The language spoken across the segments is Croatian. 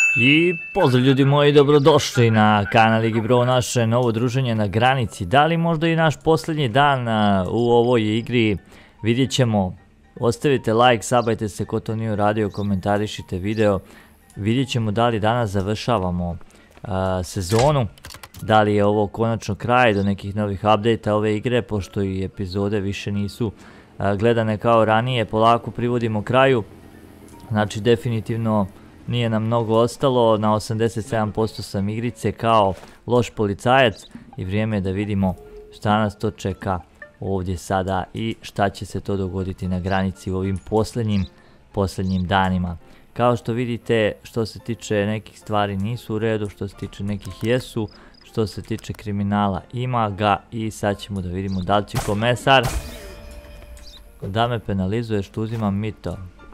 I pozdrav ljudi moji, dobrodošli na kanal Igibro, naše novo druženje na granici. Da li možda i naš posljednji dan u ovoj igri, vidjet ćemo. Ostavite like, sabajte se ko to nije uradio, komentarišite video. Vidjet ćemo da li danas završavamo sezonu. Da li je ovo konačno kraj do nekih novih update-a ove igre, pošto i epizode više nisu gledane kao ranije. Polako privodimo kraju. Znači definitivno nije nam mnogo ostalo, na 87% sam igrice kao loš policajac i vrijeme je da vidimo šta nas to čeka ovdje sada i šta će se to dogoditi na granici u ovim posljednjim danima. Kao što vidite, što se tiče nekih stvari nisu u redu, što se tiče nekih jesu, što se tiče kriminala ima ga i sad ćemo da vidimo da li će komesar da me penalizuje što uzimam mito.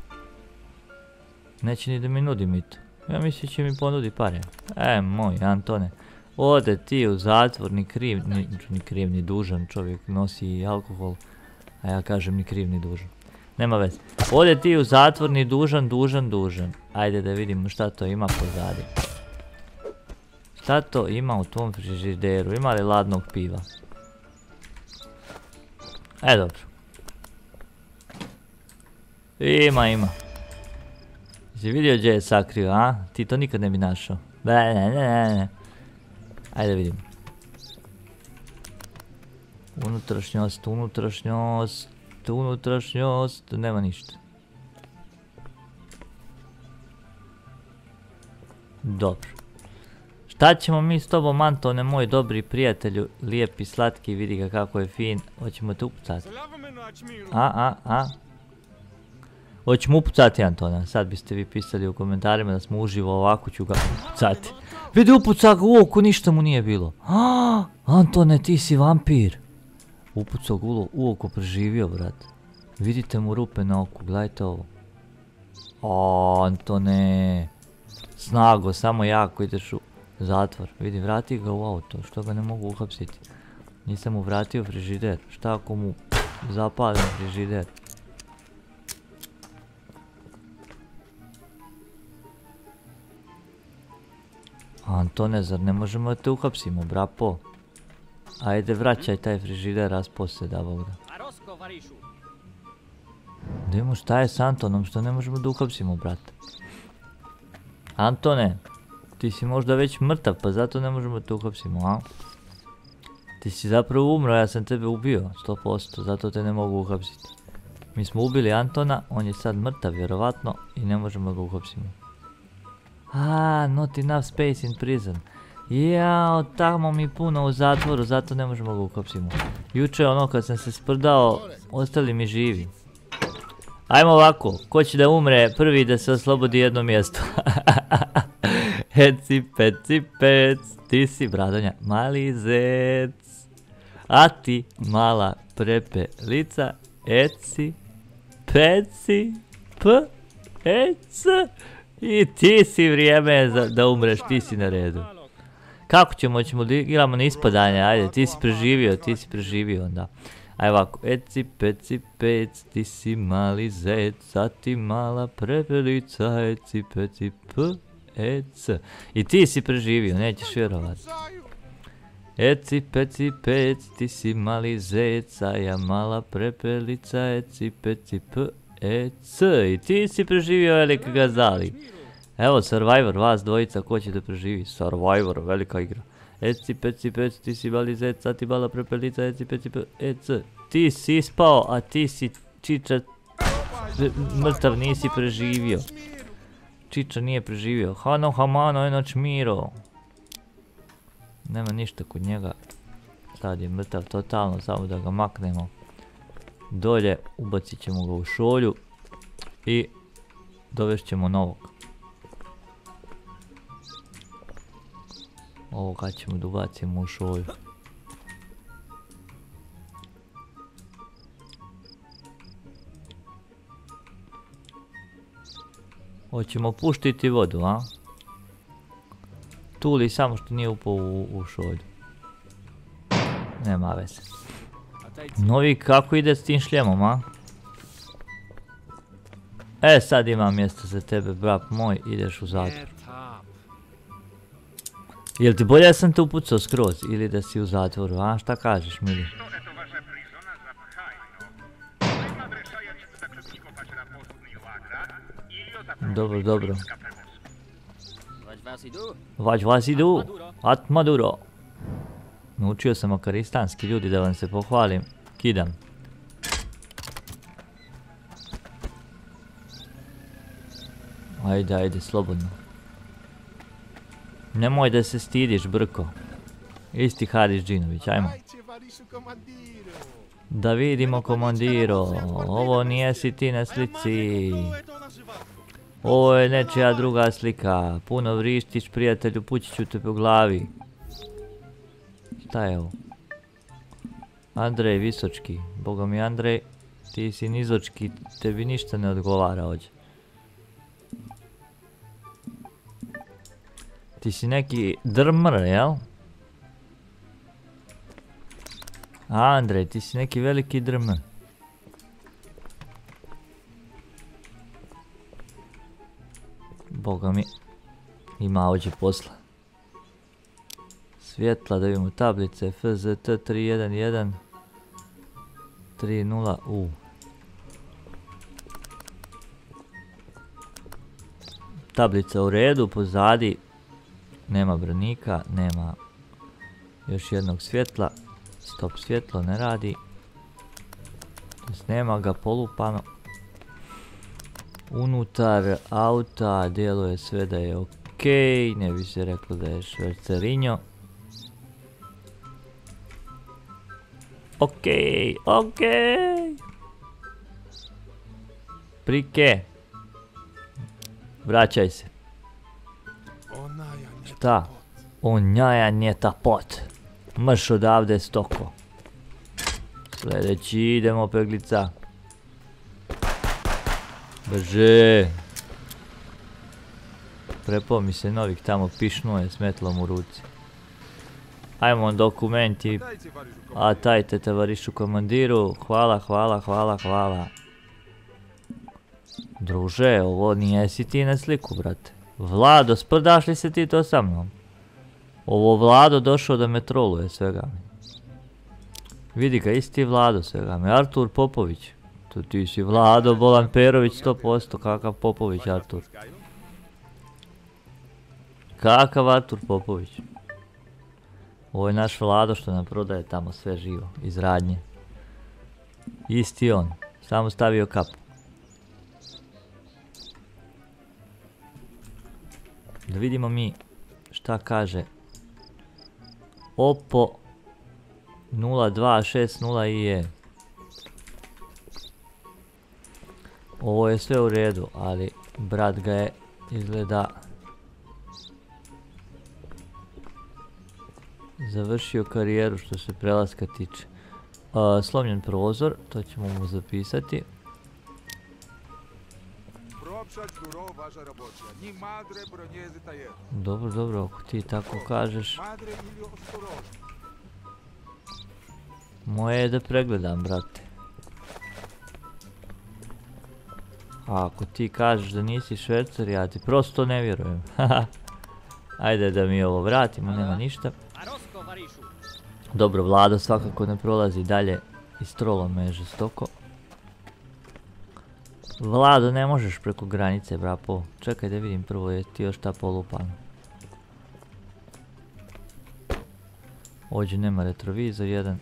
Neće ni da mi nudi mito. Ja mislim će mi ponudi pare. Moj Antone. Ode ti u zatvor, ni kriv ni dužan. Čovjek nosi alkohol. A ja kažem ni kriv ni dužan. Nema veze. Ode ti u zatvor, ni dužan. Ajde da vidimo šta to ima pozadi. Šta to ima u tvom frižideru? Ima li ladnog piva? Dobro. Ima. Si vidio gdje je sakrio, a? Ti to nikad ne bi našao. Ne. Ajde vidimo. Unutrašnjost, nema ništa. Dobro. Šta ćemo mi s tobom, Antone, moj dobri prijatelju, lijepi, slatki, vidi ga kako je fin. Hoćemo te upucati. Hoćemo upucati Antona, sad biste vi pisali u komentarima da smo uživo, ovako ću ga upucati. Vidi, upuca ga u oko, ništa mu nije bilo. Antone, ti si vampir. Upucao ga u oko, preživio, brat. Vidite mu rupe na oku, gledajte ovo. Antone, snago, samo jako ideš u zatvor. Vidi, vrati ga u auto, što ga ne mogu uhapsiti. Nisam mu vratio frižider, šta ako mu zapalim frižider? Antone, zar ne možemo da te uhapsimo, brapo? Ajde, vraćaj taj frižider, raz poslije da Bog da. Da imamo šta je s Antonom, što ne možemo da uhapsimo, brate? Antone, ti si možda već mrtav, pa zato ne možemo da te uhapsimo, a? Ti si zapravo umro, ja sam tebe ubio, 100%, zato te ne mogu uhapsiti. Mi smo ubili Antona, on je sad mrtav, vjerovatno, i ne možemo da ga uhapsimo. Not enough space in prison. Jao, tamo mi puno u zatvoru, zato ne možemo ga uhapsimo. Juče kad sam se sprdao, ostali mi živi. Ajmo ovako, ko će da umre prvi da se oslobodi jedno mjesto? Eci, peci, pec, ti si Bradonja, mali zec. A ti, mala prepelica, eci, peci, i ti si vrijeme da umreš, ti si na redu. Kako ćemo da igramo na ispadanje, ajde, ti si preživio onda. Ajde ovako, eci, peci, pec, ti si mali zec, a ti mala prepelica, eci, peci, ec. I ti si preživio, nećeš vjerovat. Eci, peci, pec, ti si mali zec, a ja mala prepelica, eci, peci, ec. I ti si preživio, velika gazali. Evo, Survivor, vas dvojica, ko će da preživi? Survivor, velika igra. Eci, peci, pec, ti si mali zec, a ti mala prepelica, eci, peci, ec. Ti si ispao, a ti si Čiča mrtav, nisi preživio. Čiča nije preživio. Hano, hamano, enoć miro. Nema ništa kod njega. Sad je mrtav totalno, samo da ga maknemo dolje, ubacit ćemo ga u šolju i dovešćemo novog. Ovo kad ćemo da ubacimo u šolju. Hoćemo puštiti vodu, a? Tuli samo što nije upao u šolju. Nema veze. Novi, kako ide s tim šljemom, a? Sad imam mjesto za tebe, brat moj, ideš u zatvor. Jel ti bolje da sam te upucao skroz ili da si u zatvoru, a šta kažeš, mili? Dobro, dobro. Vađ vas idu, at Maduro. Naučio sam akaristanski, ljudi, da vam se pohvalim. Kidam. Ajde, ajde, slobodno. Nemoj da se stidiš, Brko. Isti Haris Džinović, ajmo. Da vidimo, komandiro. Ovo nijesi ti na slici. Ovo je nečija druga slika. Puno vrištiš, prijatelju, pući ću te po glavi. Šta je ovo? Andrej Visočki. Boga mi, Andrej, ti si nizočki, tebi ništa ne odgovara ovdje. Ti si neki drmr, jel? Andrej, ti si neki veliki drmr. Boga mi, ima ovdje posla. Svjetla, da vidimo tablice, FZT 311 30 Tablica u redu, pozadi nema branika, nema još jednog svjetla. Stop, svjetlo ne radi. Nema ga, polupano. Unutar auta djeluje sve da je okej, ne bi se reklo da je švercerinjo. Okej, okej. Prike. Vraćaj se. Šta? Onjaja njeta pot. Mrš odavde, stoko. Sljedeći idemo, peglica. Brže. Prepao mi se novik tamo, pišnuje s metlom u ruci. Ajmo dokumenti. A tajte, tovarišu komandiru. Hvala, hvala, hvala, hvala. Druže, ovo nijesi ti na sliku, brate. Vlado, sprdaš li se ti to sa mnom? Ovo Vlado došao da me troluje svega mi. Vidi ga, isti Vlado svega mi. Artur Popović. Tu ti si Vlado Bolan Perović 100%. Kakav Popović, Artur? Kakav Artur Popović? Ovo je naš Vlado što nam prodaje tamo sve živo. Iz radnje. Isti on. Samo stavio kapu. Da vidimo mi šta kaže Oppo 0260 IE. Ovo je sve u redu, ali brat ga je izgleda završio karijeru što se prelaska tiče. Slomljen prozor, to ćemo mu zapisati. Dobro, dobro, ako ti tako kažeš. Moje je da pregledam, brate. A ako ti kažeš da nisi švercer, ja ti prosto ne vjerujem. Ajde da mi ovo vratimo, nema ništa. Dobro, Vlado svakako ne prolazi dalje i strolo me je žestoko. Vlado, ne možeš preko granice, brapo. Čekaj da vidim prvo, je ti još ta polupana. Ovdje nema retrovizor jedan.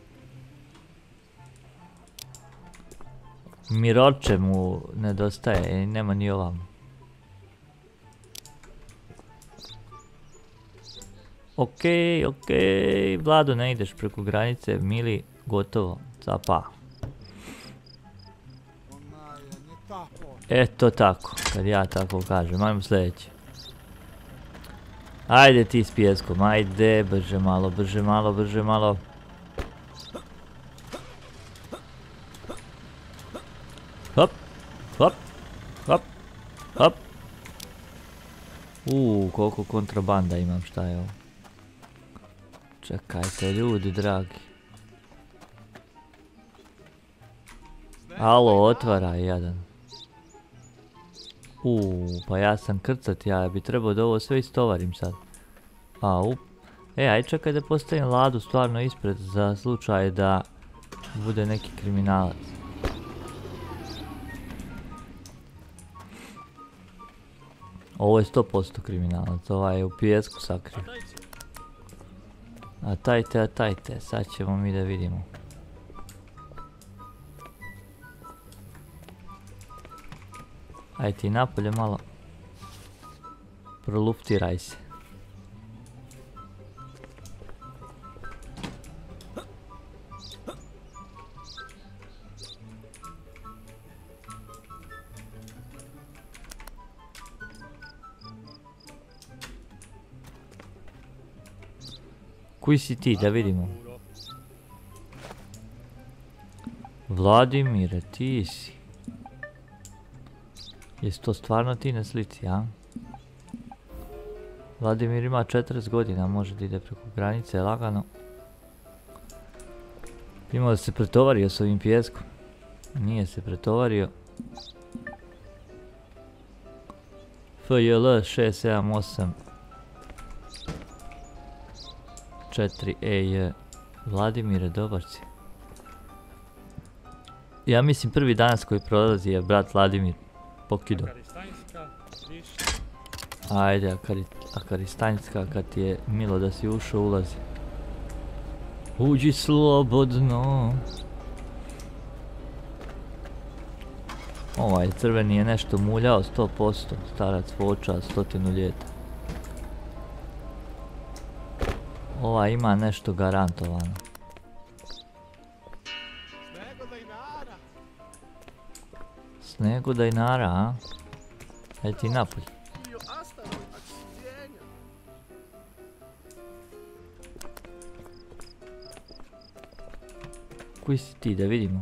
Miroče mu nedostaje i nema ni ovam. Okej, okej, Vlado, ne ideš preko granice, mili, gotovo, capa. Eto tako, kad ja tako kažem, ajmo sljedeći. Ajde ti s pjeskom, ajde, brže malo, brže malo, brže malo. Hop, hop, hop, hop. Koliko kontrabanda imam, šta je ovo? Čekajte, ljudi dragi. Alo, otvara jedan. Pa ja sam krcat, ja bi trebao da ovo sve istovarim sad. Aj čekaj da postavim Ladu stvarno ispred za slučaj da bude neki kriminalac. Ovo je 100% kriminalac, ovaj je u pijesku sakrio. A tajte, sad ćemo mi da vidimo. Aj ti napolje malo. Proluftiraj se. Koji si ti, da vidimo? Vladimire, ti si. Jesi to stvarno ti na slici, a? Vladimir ima 40 godina, može da ide preko granice, lagano. Imao da se pretovario s ovim pijeskom. Nije se pretovario. FJL 678 4EJ. Vladimire, dobar si. Ja mislim prvi danas koji prolazi je brat Vladimir pokido. Ajde, Akaristanjska, kad ti je milo da si ušao, ulazi. Uđi slobodno. Ovaj crveni je nešto muljao 100%, starac voča 100 ljeta. Ova ima nešto garantovano. Snegu da inara, a? Ajde ti napolj. Koji si ti, da vidimo?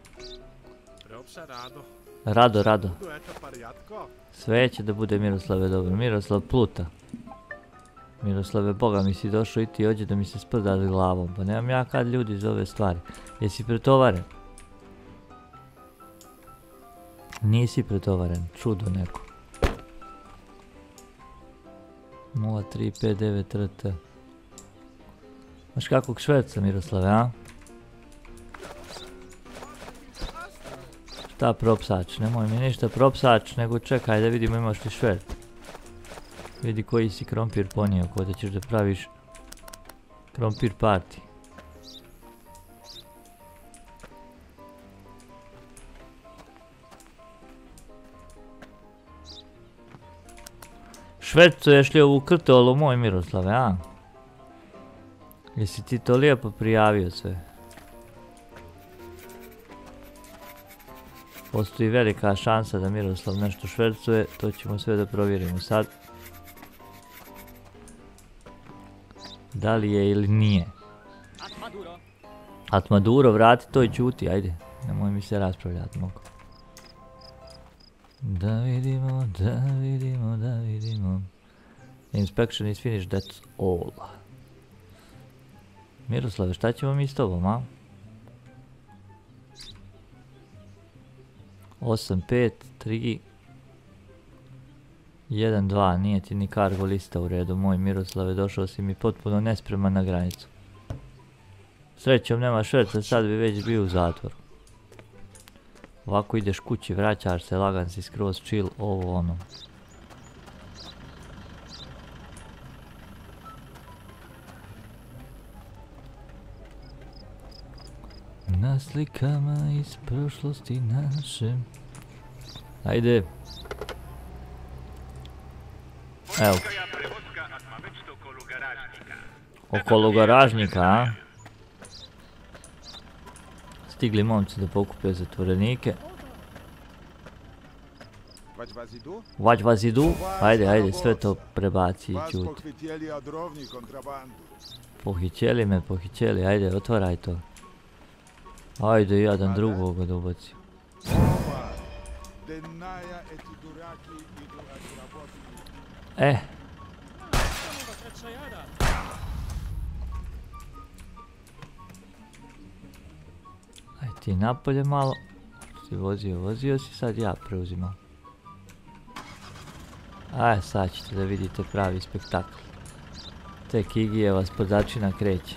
Rado. Sve će da bude Miroslave dobro. Miroslav pluta. Miroslave, boga mi si došao i ti hođe da mi se sprda s glavom. Pa nemam ja kad ljudi za ove stvari. Jesi pretovaren? Nisi pretovaren, čudo neko. 0359 RT. Znaš kakvog šverca, Miroslave, a? Šta propsač, nemoj mi ništa propsač, nego čekaj da vidimo imaš li švert. Vidi koji si krompir ponio, ko da ćeš da praviš krompir party. Švercuješ li ovu krtolu, moj Miroslave, a? Jesi ti to lijepo prijavio sve? Postoji velika šansa da Miroslav nešto švercuje, to ćemo sve da provjerimo sad. Da li je ili nije? Atmaduro, vrati to i ćuti, ajde. Nemoj mi se raspravljati, mogu. Da vidimo. Inspection is finished, that's all. Miroslave, šta ćemo mi s tobom, a? 8, 5, 3, 1, 2, nije ti ni cargo lista u redu, moj Miroslave, došao si mi potpuno nespreman na granicu. Srećom nema šverca, sad bi već bio u zatvoru. Ovako ideš kući, vraćaš se, lagan si skroz chill, ovo ono. Na slikama iz prošlosti naše. Ajde. Evo. Okolo garažnika, a? Stigli momci da pokupe zatvorenike. Vać vas idu? Ajde, sve to prebaci i ćuti. Pohićeli, ajde, otvaraj to. Ajde, jedan drugoga da ubacim. Aj ti napolje malo. Si vozio si, sad ja preuzimam. Aj, sad ćete da vidite pravi spektakl. Tek Igijeva spodačina kreće.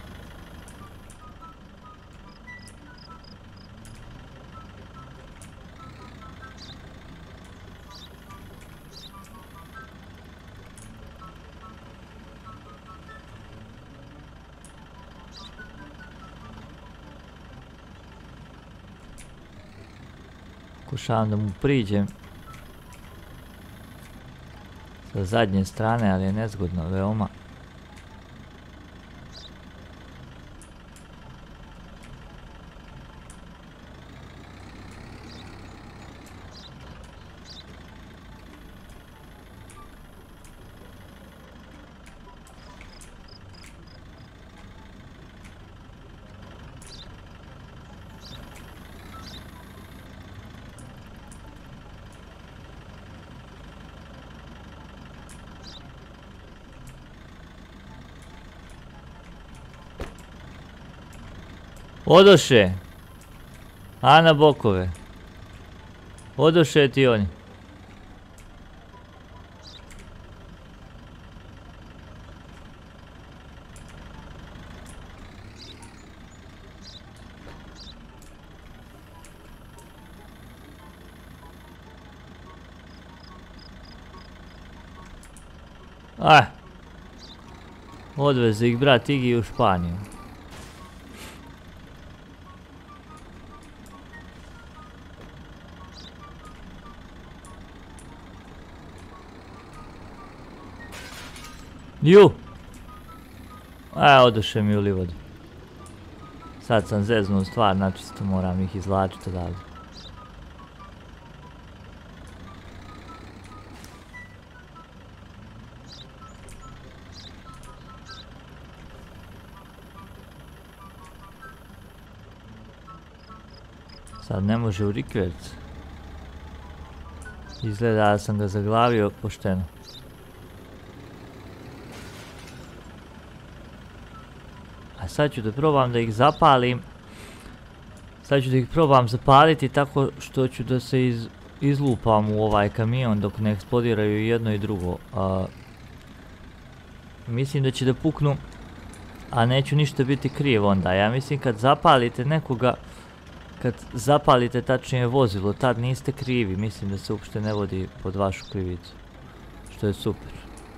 Pokušavam da mu priđem sa zadnje strane, ali je nezgodno veoma. Odoše. A na bokove. Odoše ti oni. Odveze ih brat Igi u Španiju. Ju! Odoše mi u livod. Sad sam zeznuo stvar, načisto moram ih izvlačiti odavde. Sad ne može u rikverc. Izgleda da sam ga zaglavio pošteno. A sad ću da probam da ih zapalim. Sad ću da ih probam zapaliti tako što ću da se izlupam u ovaj kamion dok ne eksplodiraju jedno i drugo. Mislim da će da puknu, a neću ništa biti kriv onda. Ja mislim kad zapalite nekoga, kad zapalite tačnije vozilo, tad niste krivi. Mislim da se uopšte ne vodi pod vašu krivicu. Što je super.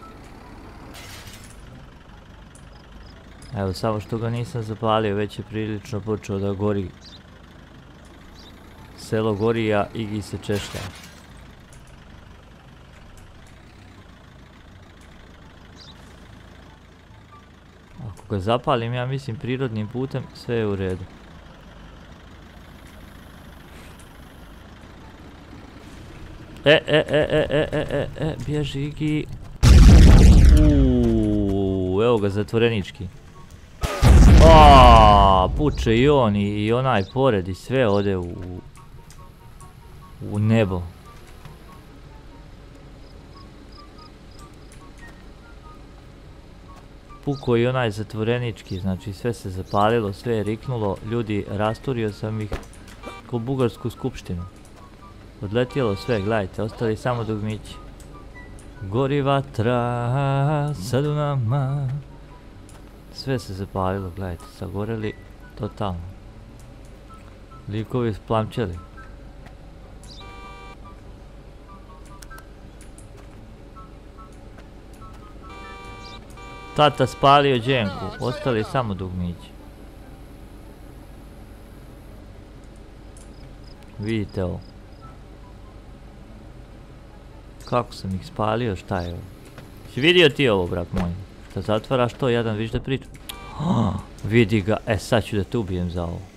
Evo, samo što ga nisam zapalio, već je prilično počeo da gori. Selo gori, a Igi se češlja. Ako ga zapalim, ja mislim prirodnim putem, sve je u redu. Bježi Igi. Evo ga zatvorenički. Puče i on i onaj pored i sve ode u nebo. Puko i onaj zatvorenički, znači sve se zapalilo, sve je riknulo, ljudi, rasturio sam ih ko bugarsku skupštinu. Odletjelo sve, gledajte, ostali samo dugmići. Gori vatra, sad u nama. Sve se zapalilo, gledajte, sagoreli totalno. Likovi splamčeli. Tata spalio dženku, ostali samo dugmići. Vidite ovo. Kako sam ih spalio, šta je ovo? Si vidio ti ovo, brat moj? Da zatvaraš to, jedan viš da pričam. Vidi ga, sad ću da te ubijem za ovo.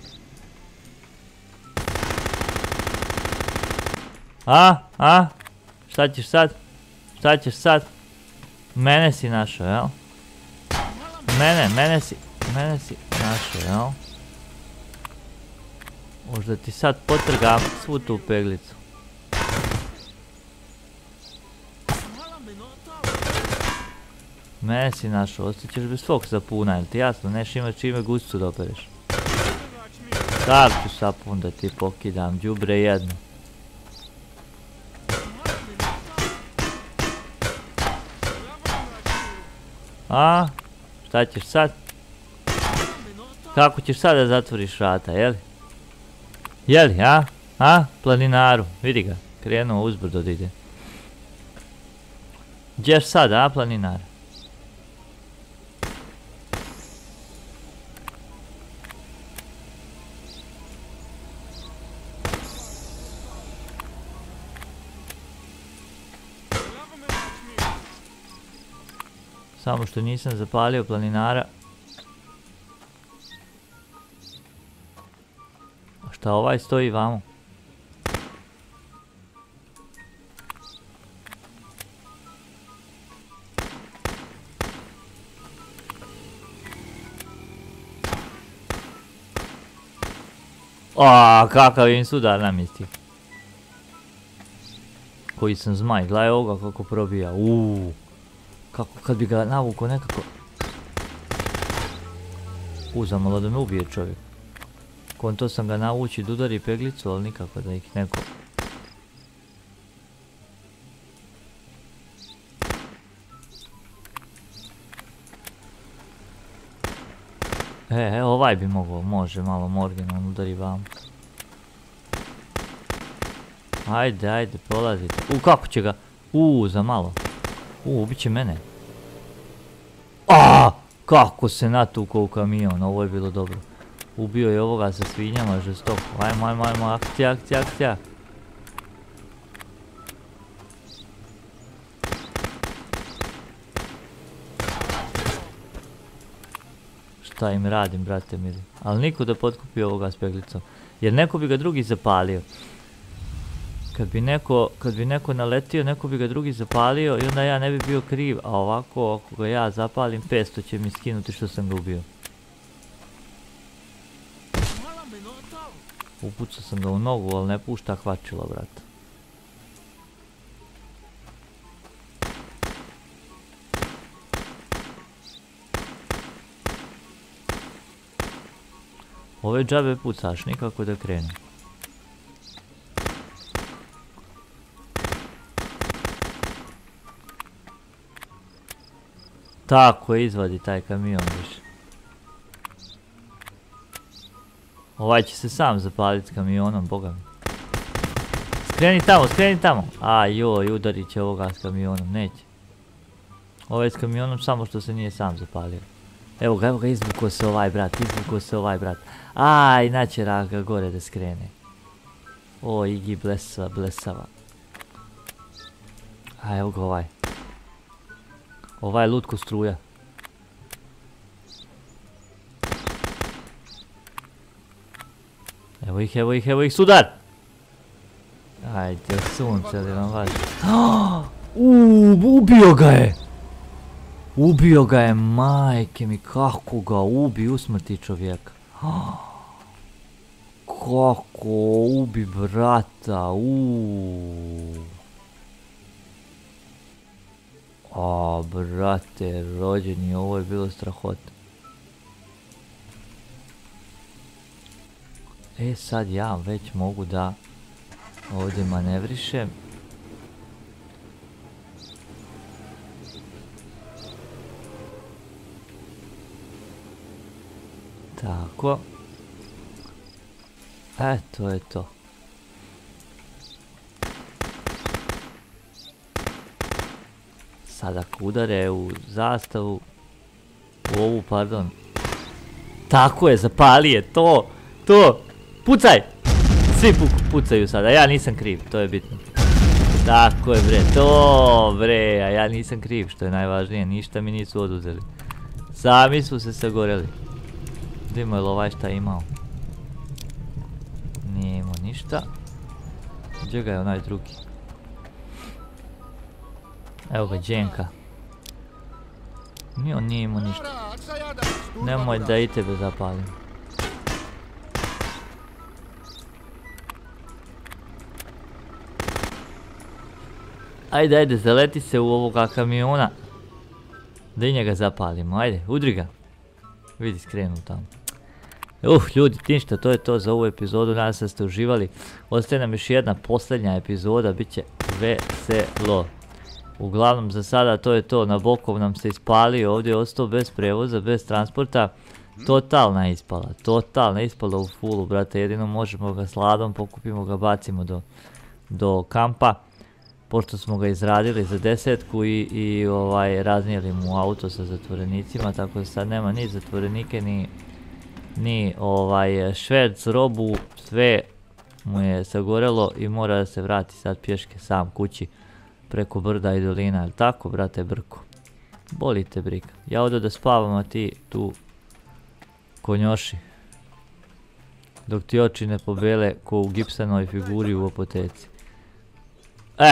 Šta ćeš sad? Šta ćeš sad? Mene si našao, jel? Mene si našao, jel? Možda ti sad potrgam svu tu peglicu. Mene si našao, ostaćeš bez svog sapuna, jel ti jasno? Neš imat čime guzicu da opereš. Sad ću sapun da ti pokidam, đubre jedno. A? Šta ćeš sad? Kako ćeš sad da zatvoriš vrata, jeli? Jeli, a? A? Planinaru, vidi ga, krenuo uzbrdo da ide. Gdješ sad, a, planinar? Samo što nisam zapalio planinara. A šta ovaj stoji vamo? Aaaa, kakav im sudar namistio. Koji sam zmaj, gledaj ovoga kako probija, kako kad bi ga navukao nekako. Zamalo da me ubije čovjek. Konto sam ga navući da udari peglicu, ali nikako da ih neko... Ovaj bi mogao, može malo Morgan, on udari vam. Ajde, prolazite. Kako će ga? Za malo. Ubit će mene. Kako se natukao u kamion, ovo je bilo dobro. Ubio je ovoga sa svinjama, žestoko. Ajmo, akcija. Šta im radim, brate mili. Ali niko da potkupi ovoga s peglicom. Jer neko bi ga drugi zapalio. Kad bi neko naletio, neko bi ga drugi zapalio i onda ja ne bi bio kriv. A ovako, ako ga ja zapalim, 500 će mi skinuti što sam ga ubio. Upucao sam ga u nogu, ali ne pušta hvačilo, brate. Ove džabe pucaš, nikako da krenu. Tako je, izvadi taj kamion više. Ovaj će se sam zapaliti s kamionom, boga mi. Skreni tamo. Joj, udarit će ovoga s kamionom, neće. Ovaj s kamionom samo što se nije sam zapalio. Evo ga, izvukao se ovaj brat. Naćera ga gore da skrene. Igi blesava. Evo ga ovaj. Ovaj je lutko struja. Evo ih, sudar! Ajde, sunce li vam važi. Ubio ga je, majke mi, kako ga usmrti čovjeka. Kako ubi brata, brate, rođeni, ovo je bilo strahota. Sad ja već mogu da ovdje manevrišem. Tako. To je to. Sad ako udare u zastavu, u ovu, pardon. Tako je, zapali je, to, pucaj! Svi pucaju sada, ja nisam kriv, to je bitno. Tako je bre, a ja nisam kriv, što je najvažnije, ništa mi nisu oduzeli. Sami su se sagoreli. Vidimo je li ovaj šta imao. Nije imao ništa. Gdje ga je onaj drugi? Evo ga, Dženka. On nije imao ništa. Nemoj da i tebe zapalim. Ajde, zaleti se u ovoga kamiona. Da i njega zapalimo, ajde, udri ga. Vidi, skrenu tamo. Ljudi, ništa, to je to za ovu epizodu, nadam se da ste uživali. Ostaje nam još jedna posljednja epizoda, bit će veselo. Uglavnom za sada to je to, Nabokov nam se ispalio, ovdje je ostao bez prevoza, bez transporta. Totalna ispala u fullu, brate, jedino možemo ga s ladom, pokupimo ga, bacimo do kampa. Pošto smo ga izradili za 10-ku i raznijeli mu auto sa zatvorenicima, tako da sad nema ni zatvorenike, ni šverc, robu, sve mu je sagorelo i mora da se vrati sad pješke sam kući preko brda i dolina, jel tako, brate Brko? Boli te briga. Ja odo da spavam, a ti tu konjoši. Dok ti oči ne pobele ko u gipsanoj figuri u apoteci.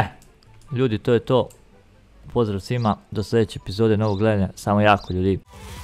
Ljudi, to je to. Pozdrav svima, do sljedeće epizode, novog gledanja, samo jako ljudi.